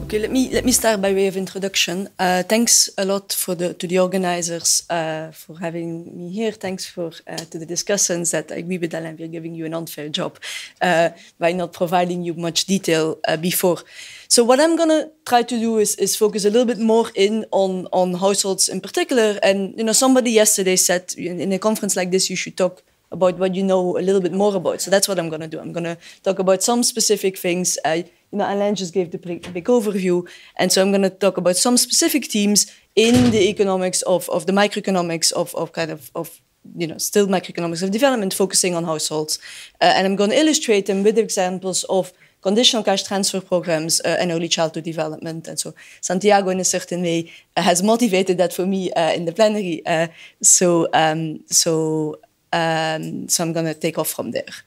Okay, let me start by way of introduction. Thanks a lot to the organizers for having me here. Thanks to the discussants that I agree with Alain, we're giving you an unfair job by not providing you much detail before. So what I'm going to try to do is focus a little bit more on households in particular. And somebody yesterday said in a conference like this, you should talk about what you know a little bit more about. So that's what I'm going to do. I'm going to talk about some specific things. Alain just gave the big overview, and so I'm going to talk about some specific themes in the economics of the microeconomics of still microeconomics of development, focusing on households, and I'm going to illustrate them with examples of conditional cash transfer programs and early childhood development. And so Santiago, in a certain way, has motivated that for me in the plenary. So I'm going to take off from there.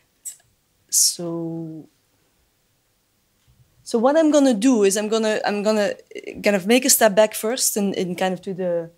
So what I'm going to do is I'm going to kind of make a step back first in kind of to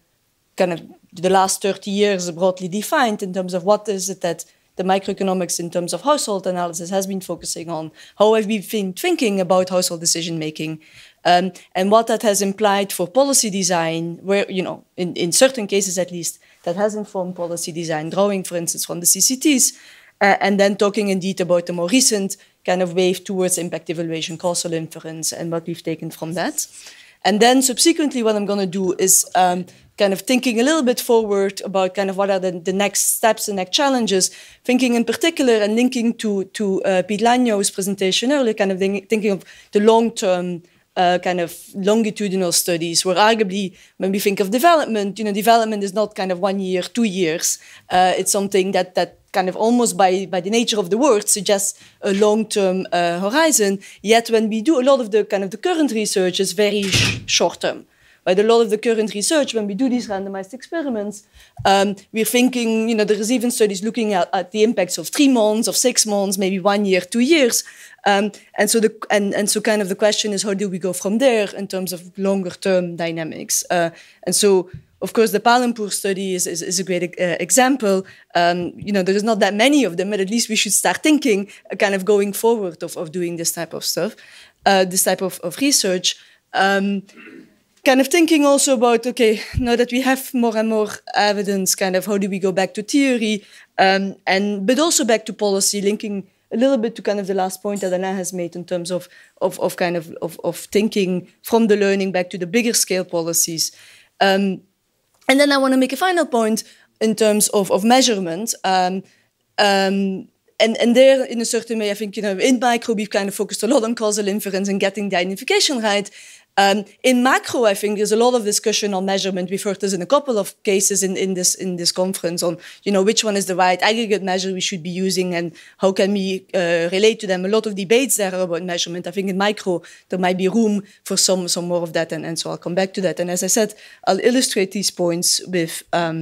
the last 30 years broadly defined in terms of what is it that the microeconomics in terms of household analysis has been focusing on, how have we been thinking about household decision making, and what that has implied for policy design, where in certain cases at least that has informed policy design, drawing for instance from the CCTs, and then talking indeed about the more recent kind of wave towards impact evaluation, causal inference, and what we've taken from that. And then subsequently what I'm going to do is kind of thinking a little bit forward about kind of what are the next steps, the next challenges, thinking in particular and linking to Pete Lanyo's presentation earlier, kind of thinking of the long-term kind of longitudinal studies, where arguably when we think of development, development is not kind of 1 year, 2 years. It's something that kind of almost by the nature of the word suggests a long-term horizon. Yet when we do a lot of the kind of the current research is very short-term. But a lot of the current research, when we do these randomized experiments, we're thinking, there is even studies looking at the impacts of 3 months, of 6 months, maybe 1 year, 2 years. And so kind of the question is, how do we go from there in terms of longer-term dynamics? And so, of course, the Macours study is a great example. There is not that many of them, but at least we should start thinking, kind of going forward of doing this type of stuff, this type of research. Kind of thinking also about, okay, now that we have more and more evidence, kind of how do we go back to theory, but also back to policy, linking a little bit to kind of the last point that Alain has made in terms of thinking from the learning back to the bigger scale policies. And then I want to make a final point in terms of measurement. And there, in a certain way, I think, in micro, we've kind of focused a lot on causal inference and getting the identification right. In macro, I think there's a lot of discussion on measurement. We've heard this in a couple of cases in this conference on, which one is the right aggregate measure we should be using and how can we relate to them. A lot of debates there are about measurement. I think in micro, there might be room for some more of that, and so I'll come back to that. And as I said, I'll illustrate these points with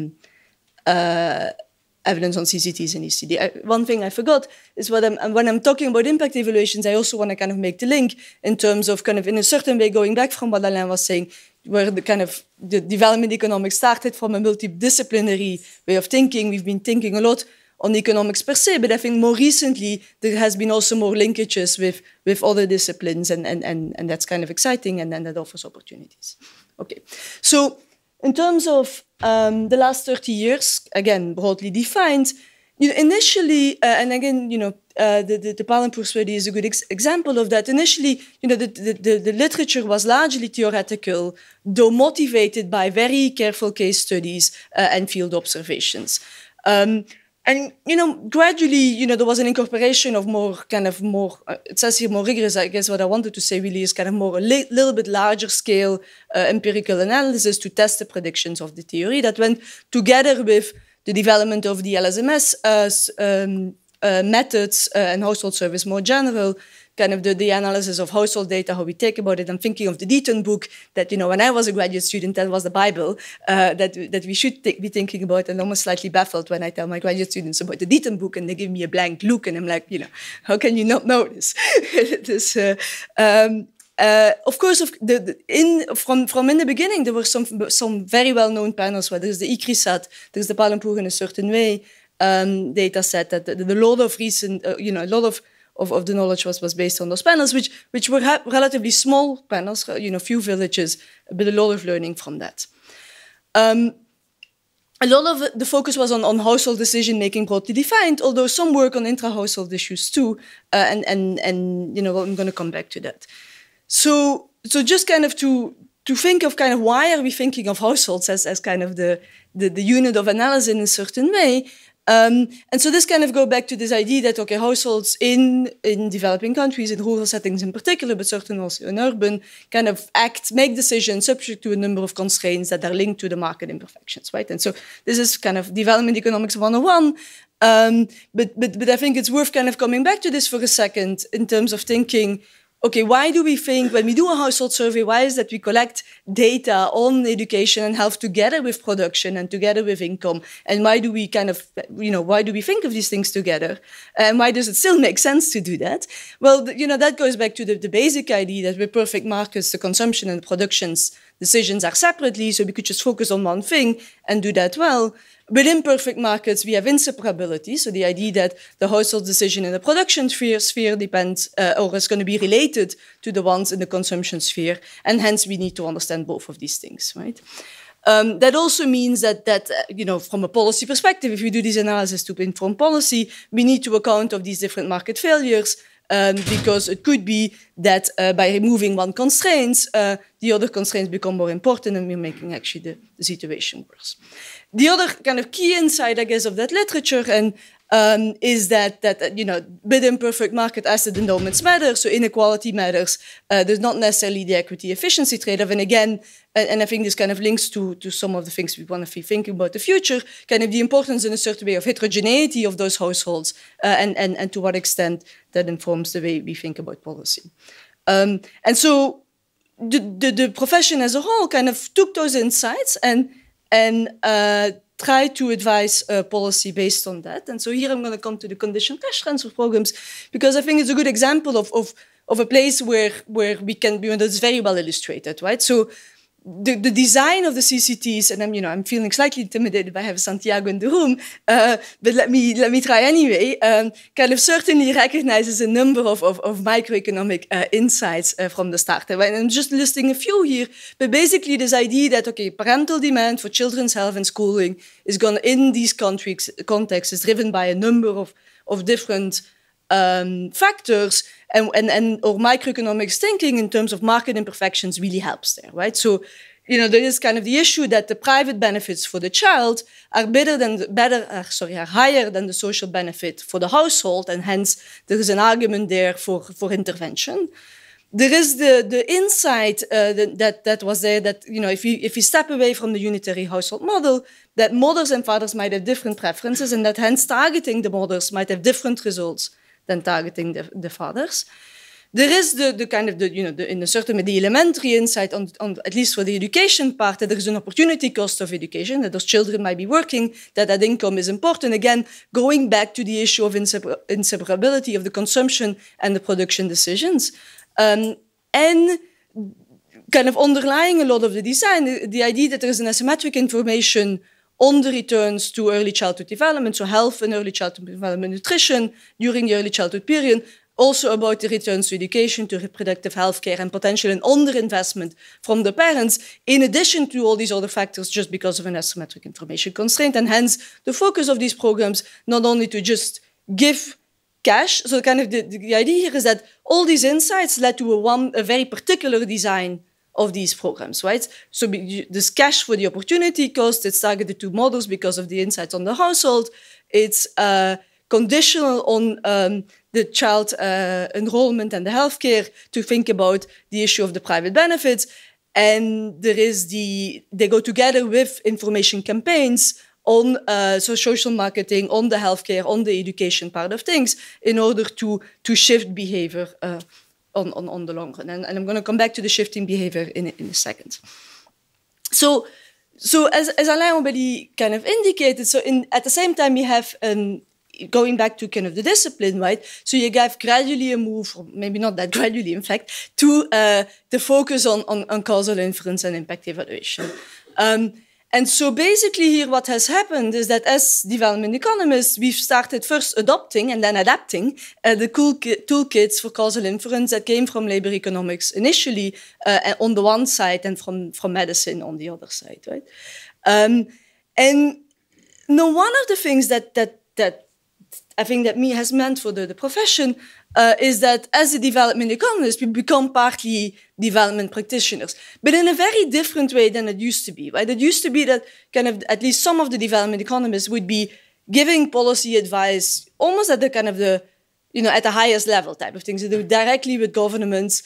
evidence on CCTs and ECD. One thing I forgot is when I'm talking about impact evaluations, I also want to kind of make the link in terms of kind of in a certain way going back from what Alain was saying, where the development economics started from a multidisciplinary way of thinking. We've been thinking a lot on economics per se, but I think more recently there has been also more linkages with other disciplines, and that's kind of exciting, and then that offers opportunities. Okay, so in terms of the last 30 years, again, broadly defined, initially, and again, the Macours study is a good example of that. Initially, the literature was largely theoretical, though motivated by very careful case studies and field observations. And, gradually, there was an incorporation of more, it says here more rigorous, I guess what I wanted to say really is kind of more a little bit larger scale empirical analysis to test the predictions of the theory that went together with the development of the LSMS methods and household service more general, kind of the analysis of household data, how we take about it. I'm thinking of the Deaton book that, when I was a graduate student, that was the Bible that we should be thinking about, and almost slightly baffled when I tell my graduate students about the Deaton book and they give me a blank look and I'm like, how can you not know this? Of course, from in the beginning, there were some very well-known panels where there's the ICRISAT, there's the Macours in a certain way data set, that a lot of recent, a lot of of the knowledge was based on those panels, which were relatively small panels, few villages, but a lot of learning from that. A lot of the focus was on household decision-making broadly defined, although some work on intra-household issues too, and I'm going to come back to that. So just kind of to think of kind of why are we thinking of households as kind of the unit of analysis in a certain way. And so this kind of go back to this idea that, okay, households in developing countries, in rural settings in particular, but certainly also in urban, kind of make decisions subject to a number of constraints that are linked to the market imperfections, right? And so this is kind of development economics 101. But I think it's worth kind of coming back to this for a second in terms of thinking, okay, why do we think when we do a household survey, why is that we collect data on education and health together with production and together with income? And why do we kind of, why do we think of these things together? And why does it still make sense to do that? Well, that goes back to the basic idea that with perfect markets, the consumption and the production's decisions are separately, so we could just focus on one thing and do that well. Within perfect markets, we have inseparability, so the idea that the household decision in the production sphere depends or is going to be related to the ones in the consumption sphere, and hence we need to understand both of these things, right? That also means that from a policy perspective, if we do this analysis to inform policy, we need to account of these different market failures, because it could be that by removing one constraint, the other constraints become more important and we're making actually the situation worse. The other kind of key insight, I guess, of that literature is that within perfect market asset endowments matter, so inequality matters. There's not necessarily the equity efficiency trade-off. And again, and I think this kind of links to some of the things we want to be thinking about the future, kind of the importance in a certain way of heterogeneity of those households and to what extent that informs the way we think about policy. And so the profession as a whole kind of took those insights and try to advise policy based on that. And so here I'm going to come to the conditional cash transfer programs, because I think it's a good example of a place where we can, that's very well illustrated, right? So the design of the CCTs, and I'm feeling slightly intimidated by having Santiago in the room, but let me try anyway. Kind of certainly recognizes a number of microeconomic insights from the start. And I'm just listing a few here, but basically this idea that, okay, parental demand for children's health and schooling is going in these contexts is driven by a number of different factors, and or microeconomics thinking in terms of market imperfections really helps there, right? So, there is kind of the issue that the private benefits for the child are higher than the social benefit for the household, and hence there is an argument there for intervention. There is the insight that was there that, if we step away from the unitary household model, that mothers and fathers might have different preferences, and that hence targeting the mothers might have different results than targeting the fathers. There is the kind of in a certain way the elementary insight on at least for the education part, that there is an opportunity cost of education, that those children might be working, that income is important. Again, going back to the issue of inseparability of the consumption and the production decisions, and kind of underlying a lot of the design, the idea that there is an asymmetric information on the returns to early childhood development, so health and early childhood development, nutrition during the early childhood period, also about the returns to education, to reproductive health care, and potential an underinvestment from the parents, in addition to all these other factors, just because of an asymmetric information constraint. And hence, the focus of these programs, not only to just give cash, so kind of the idea here is that all these insights led to a very particular design of these programs, right? So this cash for the opportunity cost, it's targeted to mothers because of the insights on the household. It's conditional on the child enrollment and the healthcare to think about the issue of the private benefits. And there is they go together with information campaigns on social marketing, on the healthcare, on the education part of things, in order to shift behavior on the long run. And I'm going to come back to the shifting behavior in a second. So as Alain already kind of indicated, so at the same time we have, going back to kind of the discipline, right? So you have gradually a move, or maybe not that gradually, in fact, to the focus on causal inference and impact evaluation. And so basically here what has happened is that as development economists, we've started first adopting and then adapting the cool toolkits for causal inference that came from labor economics initially on the one side and from medicine on the other side, right? And now one of the things that I think that has meant for the profession is that as a development economist, we become partly development practitioners, but in a very different way than it used to be, right? It used to be that kind of at least some of the development economists would be giving policy advice almost at the kind of the, you know, at the highest level type of things. They do directly with governments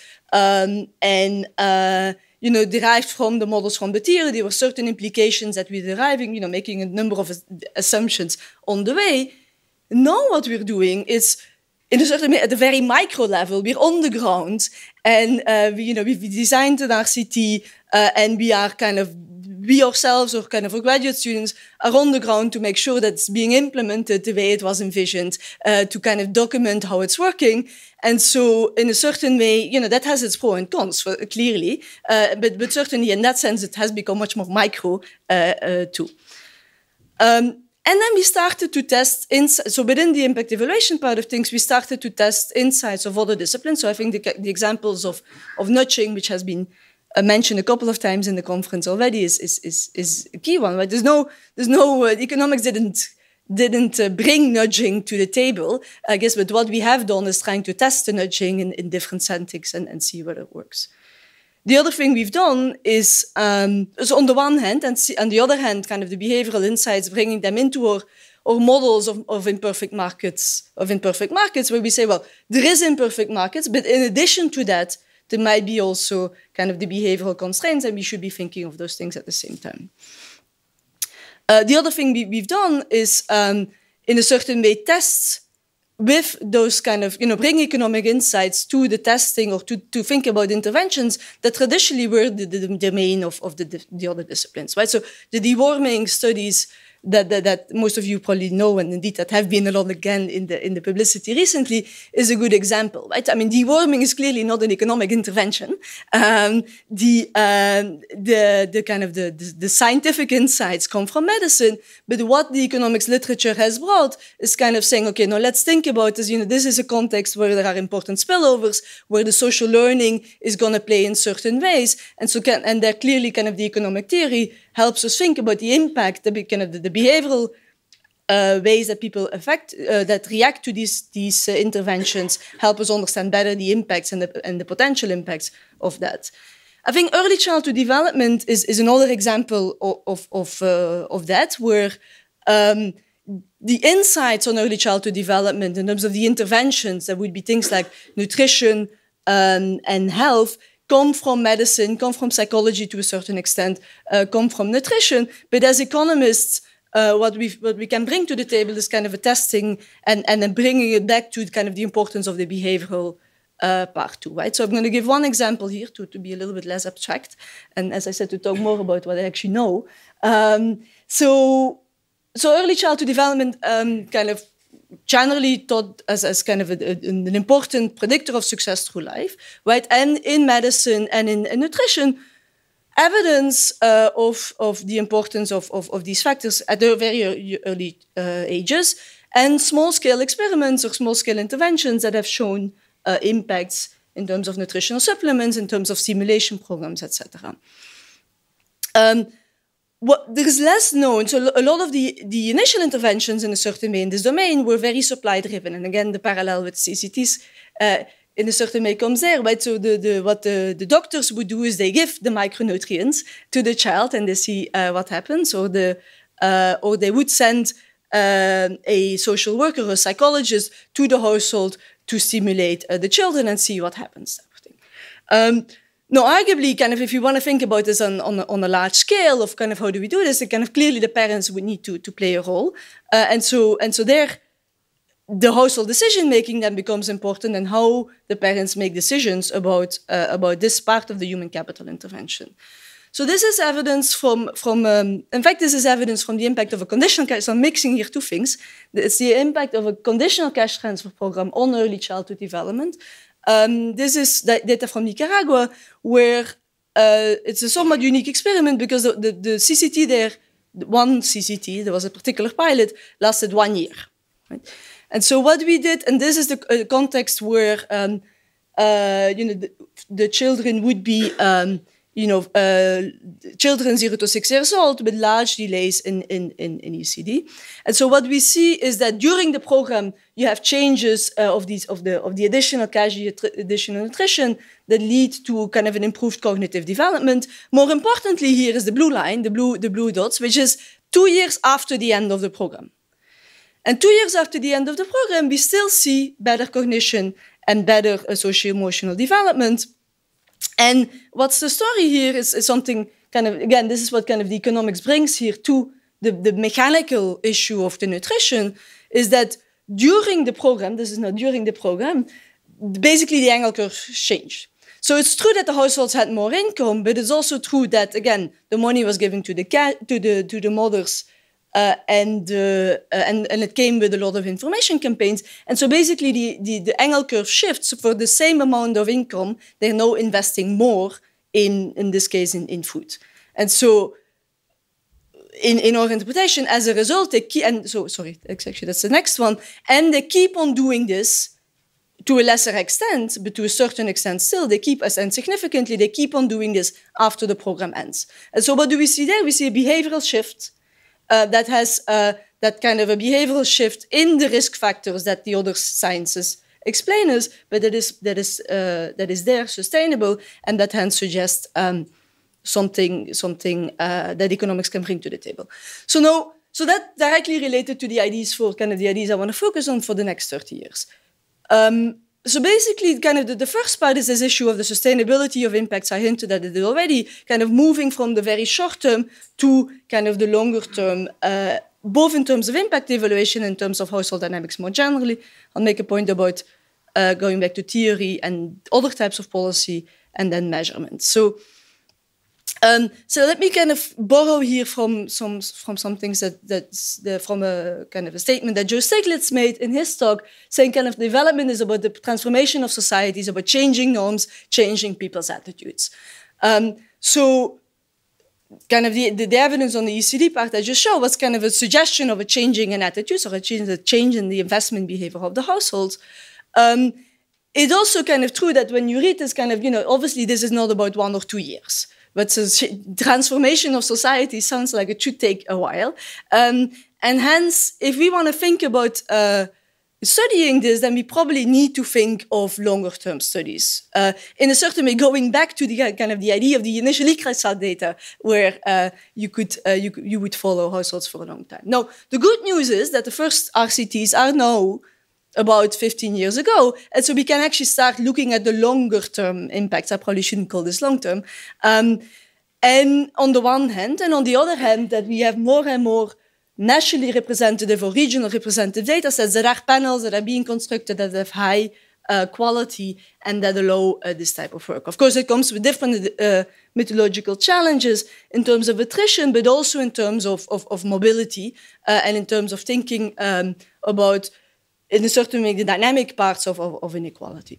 you know, derived from the models from the theory. There were certain implications that we're deriving, you know, making a number of assumptions on the way. Now what we're doing is, in a certain way, at a very micro level, we're on the ground, and we've designed an RCT, and we ourselves, or kind of our graduate students, are on the ground to make sure that it's being implemented the way it was envisioned, to kind of document how it's working. And so, in a certain way, you know, that has its pros and cons, clearly, but certainly in that sense, it has become much more micro too. And then we started to test, so within the impact evaluation part of things, we started to test insights of other disciplines. So I think the examples of nudging, which has been mentioned a couple of times in the conference already, is a key one. Right? There's no economics didn't bring nudging to the table, I guess, but what we have done is trying to test the nudging in different settings and see whether it works. The other thing we've done is, so on the one hand, and on the other hand, kind of the behavioral insights, bringing them into our models of imperfect markets, where we say, well, there is imperfect markets, but in addition to that, there might be also kind of the behavioral constraints, and we should be thinking of those things at the same time. The other thing we've done is, in a certain way, tests with those kind of, you know, bring economic insights to the testing or to think about interventions that traditionally were the domain of the other disciplines, right? So the dewarming studies that most of you probably know, and indeed that have been a lot again in the publicity recently, is a good example, right? I mean, dewarming is clearly not an economic intervention. The scientific insights come from medicine, but what the economics literature has brought is kind of saying, okay, now let's think about this. You know, this is a context where there are important spillovers, where the social learning is going to play in certain ways, and so there clearly kind of the economic theory helps us think about the impact, the behavioral ways that people that react to these interventions, help us understand better the impacts and the potential impacts of that. I think early childhood development is another example of that, where the insights on early childhood development in terms of the interventions, that would be things like nutrition and health, come from medicine, come from psychology to a certain extent, come from nutrition. But as economists, what we can bring to the table is kind of a testing and then bringing it back to kind of the importance of the behavioral part too, right? So I'm going to give one example here to be a little bit less abstract, and as I said, to talk more about what I actually know. So early childhood development kind of generally thought as kind of an important predictor of success through life, right? And in medicine and in nutrition, evidence of the importance of these factors at very early ages, and small-scale experiments or small-scale interventions that have shown impacts in terms of nutritional supplements, in terms of stimulation programs, etc. What there is less known, so a lot of the initial interventions in a certain way in this domain were very supply-driven, and again the parallel with CCTs in a certain way comes there, right? So what the doctors would do is they give the micronutrients to the child and they see what happens, or they would send a social worker or a psychologist to the household to stimulate the children and see what happens. Now, arguably, kind of, if you want to think about this on a large scale of kind of how do we do this, kind of clearly the parents would need to play a role, and so there, the household decision making then becomes important, and how the parents make decisions about this part of the human capital intervention. So this is evidence from in fact, this is evidence from the impact of a conditional cash. So I'm mixing here two things. It's the impact of a conditional cash transfer program on early childhood development. This is data from Nicaragua, where it's a somewhat unique experiment because the CCT there, one CCT, there was a particular pilot, lasted 1 year. Right? And so what we did, and this is the context where the children would be children 0 to 6 years old with large delays in ECD. And so what we see is that during the program, you have changes of the additional cash, additional nutrition that lead to kind of an improved cognitive development. More importantly, here is the blue line, the blue dots, which is 2 years after the end of the program. And 2 years after the end of the program, we still see better cognition and better socio-emotional development. And what's the story here is something kind of, again, this is what kind of the economics brings here to the mechanical issue of the nutrition, is that during the program, this is not during the program, basically the angle curve changed. So it's true that the households had more income, but it's also true that, again, the money was given to the mothers, and it came with a lot of information campaigns. And so basically the angle curve shifts. For the same amount of income, they're now investing more in this case, in food. And so in our interpretation, as a result, actually that's the next one, and they keep on doing this to a lesser extent, but to a certain extent still, and significantly, they keep on doing this after the program ends. And so what do we see there? We see a behavioral shift that has that kind of a behavioral shift in the risk factors that the other sciences explain us, but that is there, sustainable, and that hence suggests something that economics can bring to the table. So that directly related to the ideas I want to focus on for the next 30 years. So basically, kind of the first part is this issue of the sustainability of impacts. I hinted at it already, kind of moving from the very short term to kind of the longer term, both in terms of impact evaluation and in terms of household dynamics more generally. I'll make a point about going back to theory and other types of policy and then measurement. So let me kind of borrow here from some things from a kind of a statement that Joe Stiglitz made in his talk, saying kind of development is about the transformation of societies, about changing norms, changing people's attitudes. So kind of the evidence on the ECD part I just showed was kind of a suggestion of a changing in attitudes or a change in the investment behavior of the households. It's also kind of true that when you read this kind of, obviously this is not about 1 or 2 years. But the transformation of society sounds like it should take a while. And hence, if we want to think about studying this, then we probably need to think of longer-term studies. In a certain way, going back to the kind of the idea of the initial ICRASAT data, where you would follow households for a long time. Now, the good news is that the first RCTs are now about 15 years ago. And so we can actually start looking at the longer term impacts. I probably shouldn't call this long term. And on the one hand, and on the other hand, that we have more and more nationally representative or regional representative data sets that are panels that are being constructed that have high quality and that allow this type of work. Of course, it comes with different methodological challenges in terms of attrition, but also in terms of mobility and in terms of thinking about, in a certain way, the dynamic parts of inequality.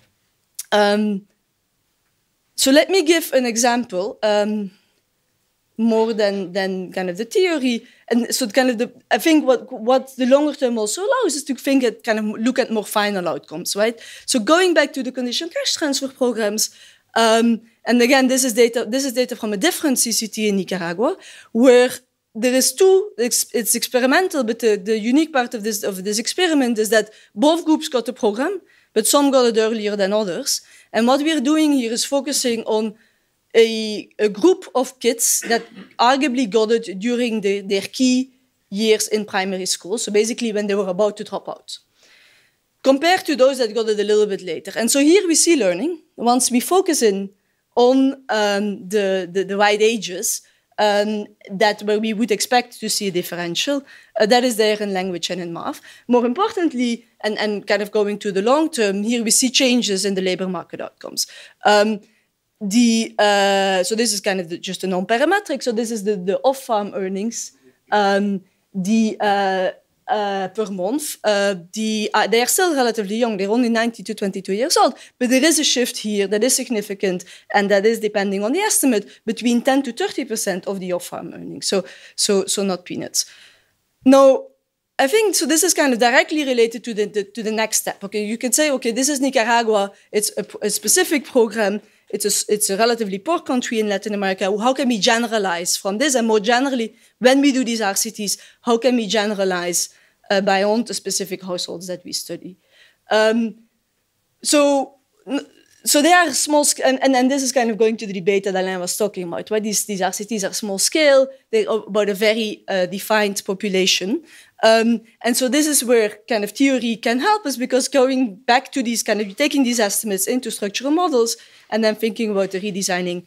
So let me give an example, more than kind of the theory. And so kind of I think what the longer term also allows is to think at kind of look at more final outcomes, right? So going back to the conditional cash transfer programs, and again, this is data from a different CCT in Nicaragua, where there is it's experimental, but the unique part of this experiment is that both groups got the program, but some got it earlier than others. And what we're doing here is focusing on a group of kids that arguably got it during their key years in primary school, so basically when they were about to drop out, compared to those that got it a little bit later. And so here we see learning. Once we focus in on the right ages, that where we would expect to see a differential, that is there in language and in math. More importantly, and kind of going to the long term, here we see changes in the labor market outcomes. So this is kind of just a non-parametric. So this is the off-farm earnings. per month. They are still relatively young. They're only 19 to 22 years old. But there is a shift here that is significant, and that is, depending on the estimate, between 10 to 30% of the off-farm earnings. So not peanuts. Now, I think, so this is kind of directly related to the next step. Okay, you can say, okay, this is Nicaragua. It's a specific program. It's a relatively poor country in Latin America. How can we generalize from this? And more generally, when we do these RCTs, how can we generalize beyond the specific households that we study? So they are small, and this is kind of going to the debate that Alain was talking about, right? These RCTs are small scale. They're about a very defined population. And so this is where kind of theory can help us, because going back to these kind of taking these estimates into structural models and then thinking about the redesigning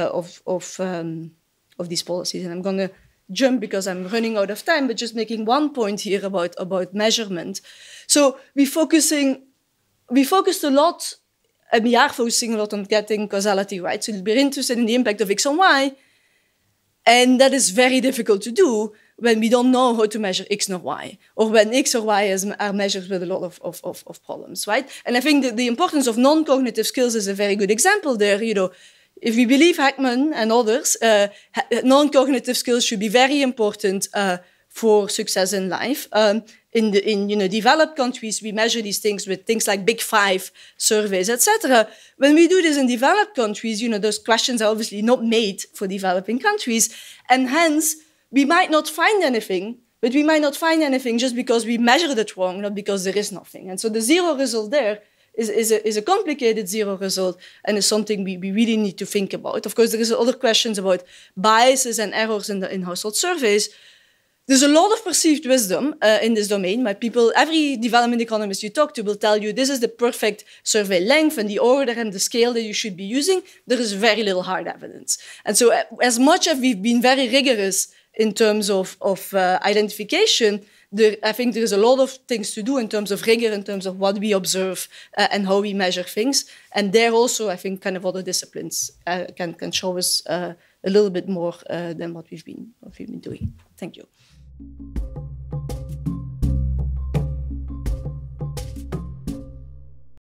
of these policies. And I'm going to jump because I'm running out of time, but just making one point here about measurement. So we focused a lot, and we are focusing a lot on getting causality right. So we're interested in the impact of X on Y, and that is very difficult to do when we don't know how to measure X nor Y, or when X or Y are measured with a lot of problems, right? And I think that the importance of non-cognitive skills is a very good example there. You know, if we believe Heckman and others, non-cognitive skills should be very important for success in life. In developed countries, we measure these things with things like Big Five surveys, etc. When we do this in developed countries, those questions are obviously not made for developing countries, and hence we might not find anything, but we might not find anything just because we measured it wrong, not because there is nothing. And so the zero result there is a complicated zero result, and is something we really need to think about. Of course, there is other questions about biases and errors in household surveys. There's a lot of perceived wisdom in this domain. Every development economist you talk to will tell you this is the perfect survey length and the order and the scale that you should be using. There is very little hard evidence. And so as much as we've been very rigorous in terms of identification, I think there's a lot of things to do in terms of rigor, in terms of what we observe and how we measure things. And there also, I think, kind of other disciplines can show us a little bit more than what we've been doing. Thank you.